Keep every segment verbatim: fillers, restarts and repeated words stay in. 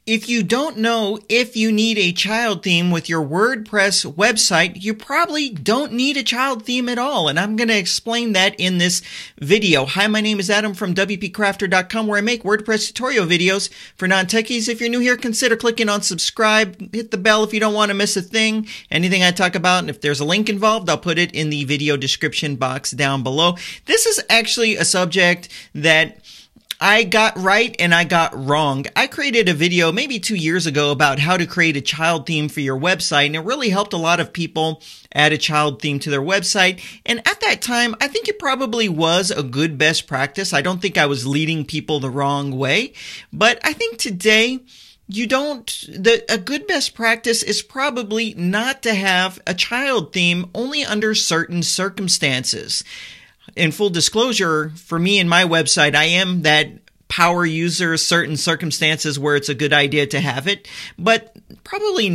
If you don't know if you need a child theme with your WordPress website, you probably don't need a child theme at all, and I'm going to explain that in this video. Hi, my name is Adam from W P Crafter dot com, where I make WordPress tutorial videos for non-techies. If you're new here, consider clicking on subscribe. Hit the bell if you don't want to miss a thing, anything I talk about, and if there's a link involved, I'll put it in the video description box down below. This is actually a subject that I got right and I got wrong. I created a video maybe two years ago about how to create a child theme for your website, and it really helped a lot of people add a child theme to their website. And at that time, I think it probably was a good best practice. I don't think I was leading people the wrong way, but I think today you don't, the, a good best practice is probably not to have a child theme only under certain circumstances. In full disclosure, for me and my website, I am that power user, certain circumstances where it's a good idea to have it, but probably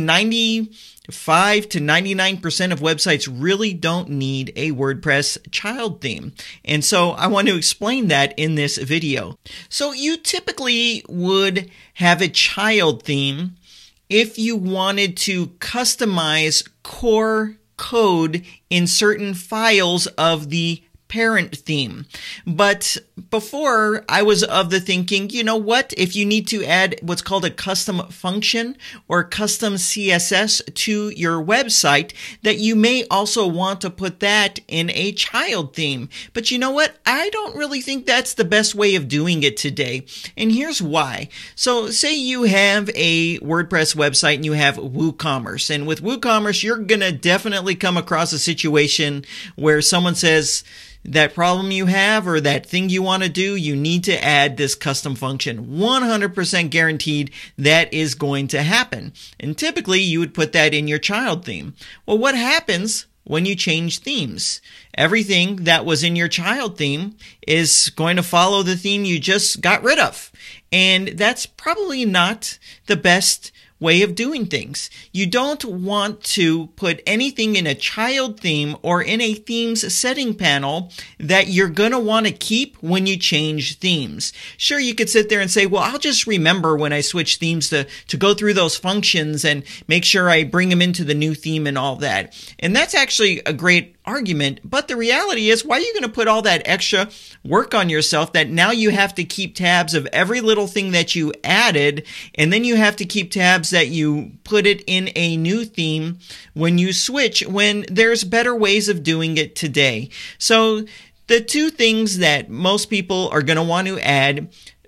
ninety-five to ninety-nine percent of websites really don't need a WordPress child theme. And so I want to explain that in this video. So you typically would have a child theme if you wanted to customize core code in certain files of the parent theme. But before, I was of the thinking, you know what, if you need to add what's called a custom function or custom C S S to your website, that you may also want to put that in a child theme. But you know what, I don't really think that's the best way of doing it today. And here's why. So say you have a WordPress website and you have WooCommerce. And with WooCommerce, you're going to definitely come across a situation where someone says, that problem you have or that thing you want to do, you need to add this custom function. one hundred percent guaranteed that is going to happen. And typically you would put that in your child theme. Well, what happens when you change themes? Everything that was in your child theme is going to follow the theme you just got rid of. And that's probably not the best way of doing things. You don't want to put anything in a child theme or in a themes setting panel that you're going to want to keep when you change themes. Sure, you could sit there and say, well, I'll just remember when I switch themes to, to go through those functions and make sure I bring them into the new theme and all that. And that's actually a great argument, but the reality is, why are you going to put all that extra work on yourself that now you have to keep tabs of every little thing that you added, and then you have to keep tabs that you put it in a new theme when you switch, when there's better ways of doing it today? So the two things that most people are going to want to add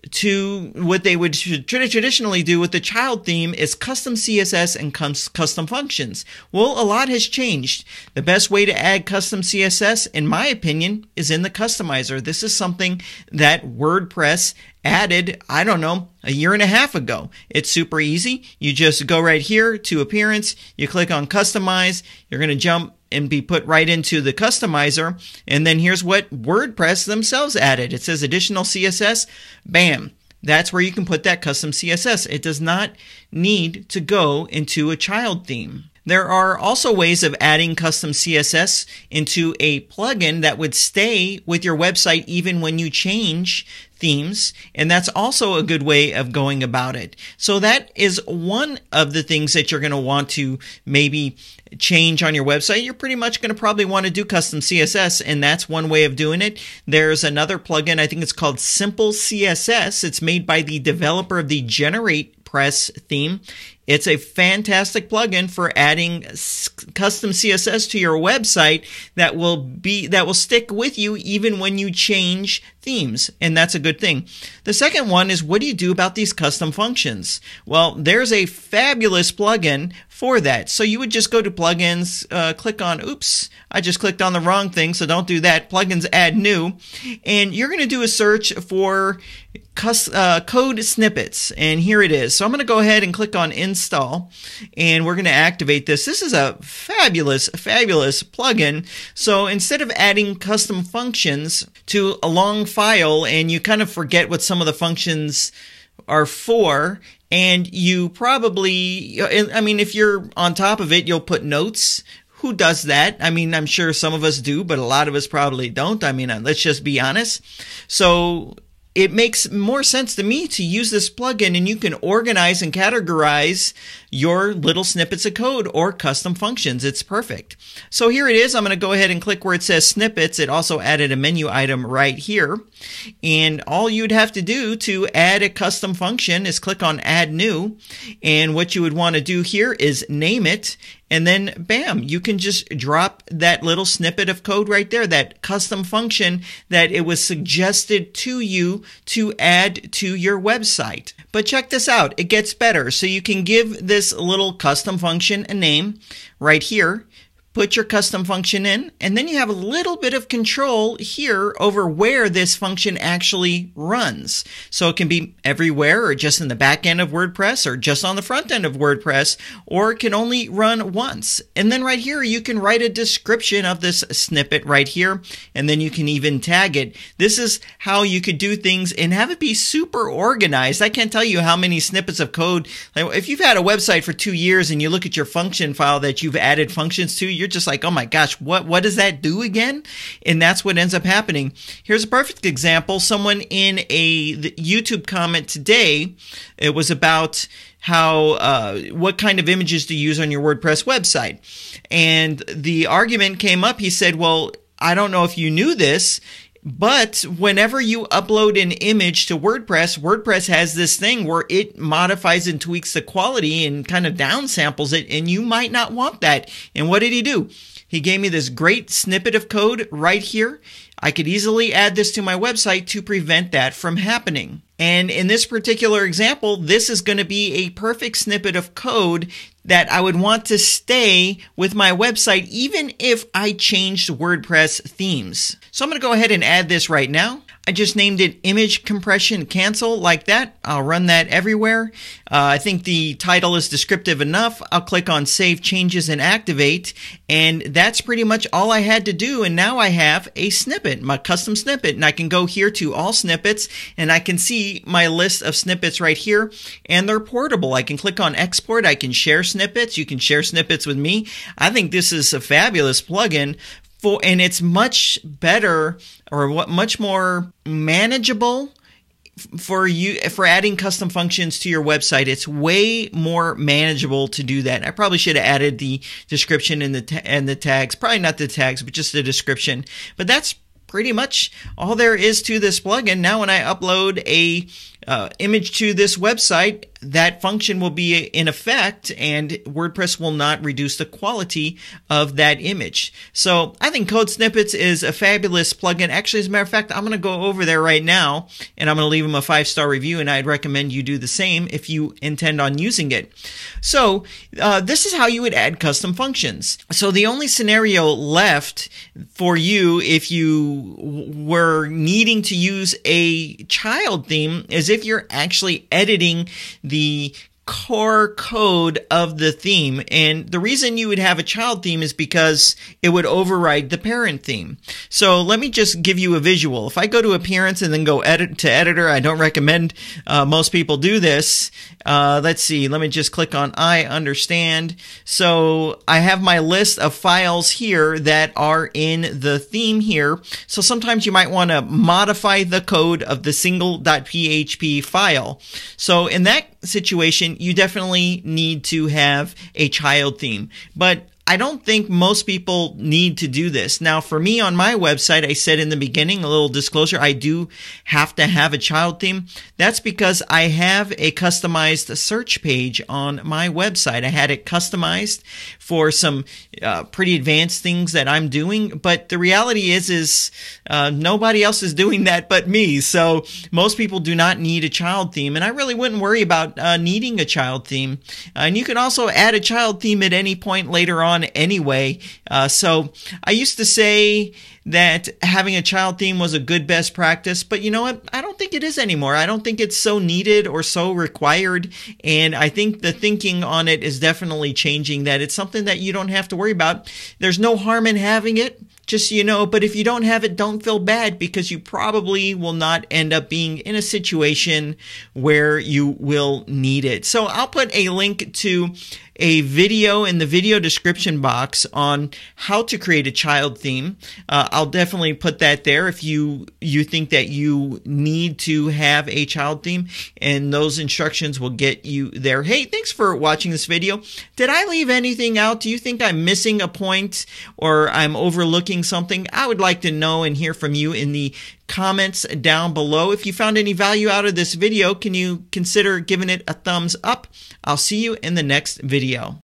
to what they would traditionally do with the child theme is custom C S S and custom functions. Well, a lot has changed. The best way to add custom C S S, in my opinion, is in the customizer. This is something that WordPress added, I don't know, a year and a half ago. It's super easy. You just go right here to Appearance, you click on Customize, you're going to jump and be put right into the customizer. And then here's what WordPress themselves added. It says additional C S S. Bam. That's where you can put that custom C S S. It does not need to go into a child theme. There are also ways of adding custom C S S into a plugin that would stay with your website even when you change themes, and that's also a good way of going about it. So that is one of the things that you're going to want to maybe change on your website. You're pretty much going to probably want to do custom C S S, and that's one way of doing it. There's another plugin, I think it's called Simple C S S. It's made by the developer of the Generate Press theme. It's a fantastic plugin for adding custom C S S to your website that will be that will stick with you even when you change themes, and that's a good thing. The second one is, what do you do about these custom functions? Well, there's a fabulous plugin for that. So you would just go to plugins, uh, click on, oops, I just clicked on the wrong thing, so don't do that. Plugins, add new, and you're going to do a search for uh, code snippets, and here it is. So I'm going to go ahead and click on install, and we're going to activate this. This is a fabulous, fabulous plugin. So instead of adding custom functions to a long file and you kind of forget what some of the functions are for, and you probably, I mean, if you're on top of it, you'll put notes. Who does that? I mean, I'm sure some of us do, but a lot of us probably don't. I mean, let's just be honest. So it makes more sense to me to use this plugin, and you can organize and categorize your little snippets of code or custom functions. It's perfect. So here it is. I'm going to go ahead and click where it says snippets. It also added a menu item right here. And all you'd have to do to add a custom function is click on add new. And what you would want to do here is name it. And then bam, you can just drop that little snippet of code right there, that custom function that it was suggested to you to add to your website. But check this out, it gets better. So you can give this little custom function a name right here. Put your custom function in, and then you have a little bit of control here over where this function actually runs. So it can be everywhere, or just in the back end of WordPress, or just on the front end of WordPress, or it can only run once. And then right here, you can write a description of this snippet right here, and then you can even tag it. This is how you could do things and have it be super organized. I can't tell you how many snippets of code. Like if you've had a website for two years and you look at your function file that you've added functions to, you're just like, oh my gosh, what, what does that do again? And that's what ends up happening. Here's a perfect example. Someone in a YouTube comment today, it was about how, uh, what kind of images to use on your WordPress website. And the argument came up, he said, well, I don't know if you knew this, but whenever you upload an image to WordPress, WordPress has this thing where it modifies and tweaks the quality and kind of downsamples it, and you might not want that. And what did he do? He gave me this great snippet of code right here. I could easily add this to my website to prevent that from happening. And in this particular example, this is going to be a perfect snippet of code that I would want to stay with my website even if I changed WordPress themes. So I'm going to go ahead and add this right now. I just named it image compression cancel like that. I'll run that everywhere. Uh, I think the title is descriptive enough. I'll click on save changes and activate. And that's pretty much all I had to do. And now I have a snippet, my custom snippet. And I can go here to all snippets and I can see my list of snippets right here. And they're portable. I can click on export. I can share snippets. You can share snippets with me. I think this is a fabulous plugin. For, and it's much better or what much more manageable for you for adding custom functions to your website. It's way more manageable to do that. I probably should have added the description and the ta and the tags. Probably not the tags, but just the description. But that's pretty much all there is to this plugin. Now when I upload a uh, image to this website, that function will be in effect and WordPress will not reduce the quality of that image. So I think Code Snippets is a fabulous plugin. Actually, as a matter of fact, I'm going to go over there right now and I'm going to leave them a five-star review, and I'd recommend you do the same if you intend on using it. So uh, this is how you would add custom functions. So the only scenario left for you if you were needing to use a child theme is if you're actually editing the the core code of the theme. And the reason you would have a child theme is because it would override the parent theme. So let me just give you a visual. If I go to appearance and then go edit to editor, I don't recommend uh, most people do this. Uh, let's see. Let me just click on I understand. So I have my list of files here that are in the theme here. So sometimes you might want to modify the code of the single.php file. So in that situation, you definitely need to have a child theme. But I don't think most people need to do this. Now, for me on my website, I said in the beginning, a little disclosure, I do have to have a child theme. That's because I have a customized search page on my website. I had it customized for some uh, pretty advanced things that I'm doing. But the reality is, is uh, nobody else is doing that but me. So most people do not need a child theme. And I really wouldn't worry about uh, needing a child theme. Uh, and you can also add a child theme at any point later on anyway. Uh, so I used to say that having a child theme was a good best practice, but you know what? I don't think it is anymore. I don't think it's so needed or so required, and I think the thinking on it is definitely changing, that it's something that you don't have to worry about. There's no harm in having it. just so you know. But if you don't have it, don't feel bad, because you probably will not end up being in a situation where you will need it. So I'll put a link to a video in the video description box on how to create a child theme. Uh, I'll definitely put that there if you you think that you need to have a child theme, and those instructions will get you there. Hey, thanks for watching this video. Did I leave anything out? Do you think I'm missing a point or I'm overlooking something? I would like to know and hear from you in the comments down below. If you found any value out of this video, can you consider giving it a thumbs up? I'll see you in the next video.